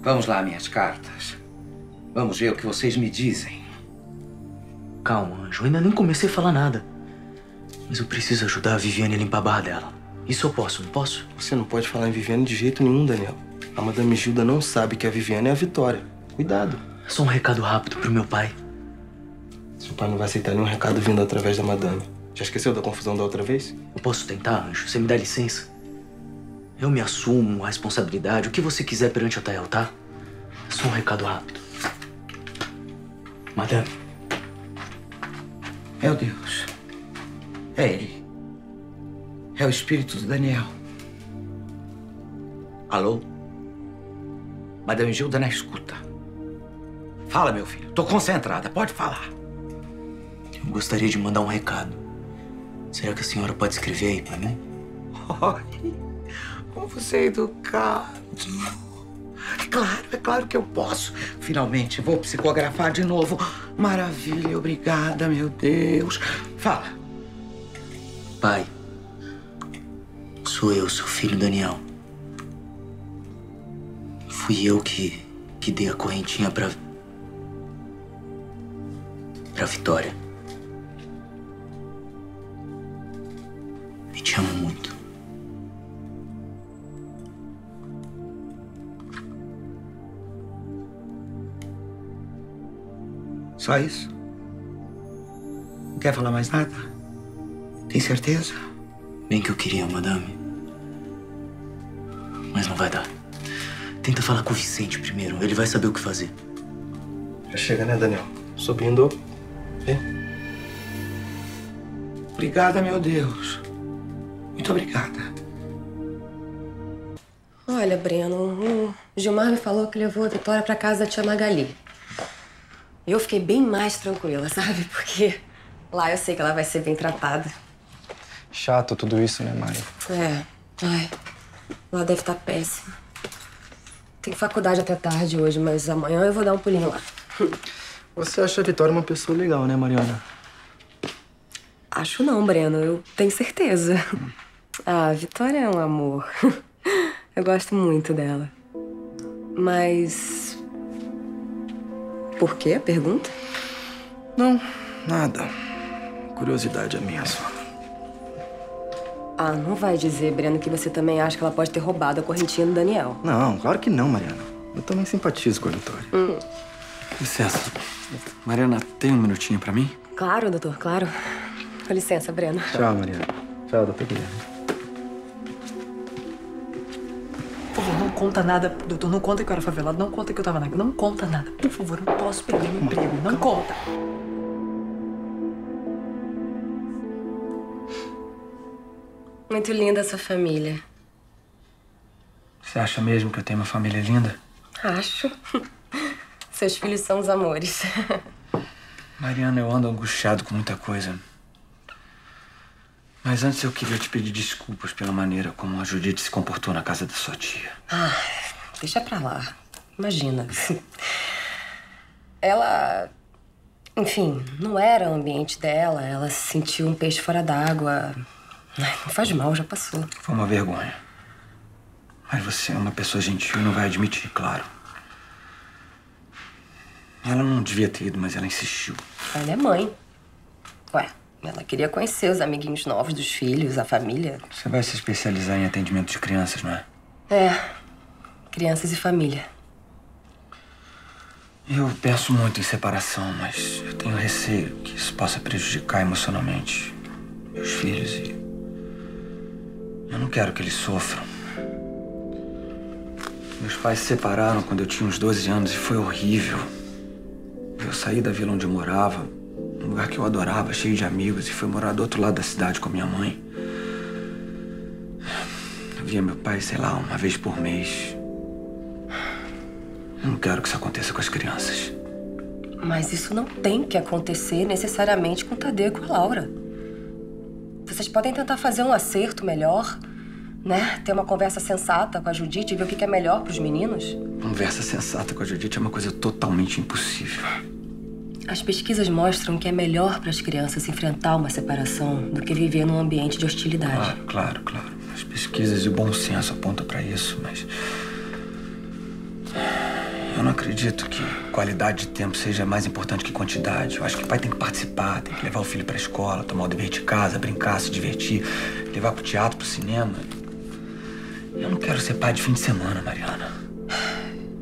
Vamos lá, minhas cartas. Vamos ver o que vocês me dizem. Calma, Anjo. Eu ainda nem comecei a falar nada. Mas eu preciso ajudar a Viviane a limpar a barra dela. Isso eu posso, não posso? Você não pode falar em Viviane de jeito nenhum, Daniel. A Madame Gilda não sabe que a Viviane é a Vitória. Cuidado. É só um recado rápido pro meu pai. Seu pai não vai aceitar nenhum recado vindo através da Madame. Já esqueceu da confusão da outra vez? Eu posso tentar, Anjo? Você me dá licença? Eu me assumo a responsabilidade, o que você quiser perante o Tael, tá? É só um recado rápido. Madame. Meu Deus. É ele. É o espírito do Daniel. Alô? Madame Gilda na escuta. Fala, meu filho. Tô concentrada. Pode falar. Eu gostaria de mandar um recado. Será que a senhora pode escrever aí pra mim? Ai, como você é educado. É claro que eu posso. Finalmente, vou psicografar de novo. Maravilha, obrigada, meu Deus. Fala. Pai, sou eu, seu filho Daniel. Fui eu que dei a correntinha pra Vitória. E te amo muito. Só isso? Não quer falar mais nada? Tem certeza? Bem que eu queria, madame. Mas não vai dar. Tenta falar com o Vicente primeiro. Ele vai saber o que fazer. Já chega, né, Daniel? Subindo. Vem. Obrigada, meu Deus. Muito obrigada. Olha, Breno, o Gilmar me falou que levou a Vitória pra casa da tia Magali. Eu fiquei bem mais tranquila, sabe? Porque lá eu sei que ela vai ser bem tratada. Chato tudo isso, né, Mari? É. Ai, lá deve estar péssimo. Tem faculdade até tarde hoje, mas amanhã eu vou dar um pulinho lá. Você acha a Vitória uma pessoa legal, né, Mariana? Acho não, Breno. Eu tenho certeza. Ah, a Vitória é um amor. Eu gosto muito dela. Mas... por quê a pergunta? Não, nada. Curiosidade é minha só. Ah, não vai dizer, Breno, que você também acha que ela pode ter roubado a correntinha do Daniel. Não, claro que não, Mariana. Eu também simpatizo com a Vitória. Licença. Mariana, tem um minutinho pra mim? Claro, doutor, claro. Com licença, Breno. Tchau, Mariana. Tchau, doutor Guilherme. Por favor, não conta nada, doutor. Não conta que eu era favelado. Não conta que eu tava na... Não conta nada. Por favor, eu não posso perder meu emprego. Não conta. Muito linda essa família. Você acha mesmo que eu tenho uma família linda? Acho. Seus filhos são os amores. Mariana, eu ando angustiado com muita coisa. Mas antes eu queria te pedir desculpas pela maneira como a Judite se comportou na casa da sua tia. Ah, deixa pra lá. Imagina. Ela... enfim, não era o ambiente dela. Ela se sentiu um peixe fora d'água. Não faz mal, já passou. Foi uma vergonha. Mas você é uma pessoa gentil e não vai admitir, claro. Ela não devia ter ido, mas ela insistiu. Ela é mãe. Ué, ela queria conhecer os amiguinhos novos dos filhos, a família. Você vai se especializar em atendimento de crianças, não é? É, crianças e família. Eu penso muito em separação, mas eu tenho receio que isso possa prejudicar emocionalmente meus filhos e... eu não quero que eles sofram. Meus pais se separaram quando eu tinha uns 12 anos e foi horrível. Eu saí da vila onde eu morava, um lugar que eu adorava, cheio de amigos, e fui morar do outro lado da cidade com a minha mãe. Eu via meu pai, sei lá, uma vez por mês. Eu não quero que isso aconteça com as crianças. Mas isso não tem que acontecer necessariamente com o Tadeu e com a Laura. Vocês podem tentar fazer um acerto melhor, né? Ter uma conversa sensata com a Judite e ver o que é melhor pros meninos. Conversa sensata com a Judite é uma coisa totalmente impossível. As pesquisas mostram que é melhor para as crianças enfrentar uma separação do que viver num ambiente de hostilidade. Claro. As pesquisas e o bom senso apontam para isso, mas... não acredito que qualidade de tempo seja mais importante que quantidade. Eu acho que o pai tem que participar, tem que levar o filho pra escola, tomar o dever de casa, brincar, se divertir, levar pro teatro, pro cinema. Eu não quero ser pai de fim de semana, Mariana.